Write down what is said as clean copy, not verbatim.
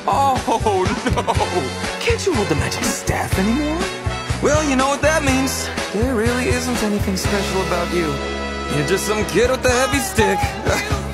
Oh, no! Can't you hold the magic staff anymore? Well, you know what that means. There really isn't anything special about you. You're just some kid with a heavy stick.